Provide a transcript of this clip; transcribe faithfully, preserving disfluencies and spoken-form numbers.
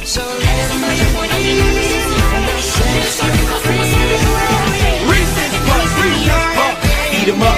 So let me reeses plus reeses plus eat 'em up.